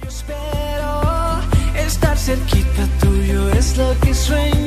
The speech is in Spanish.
Espero estar cerquita tuyo es lo que sueño.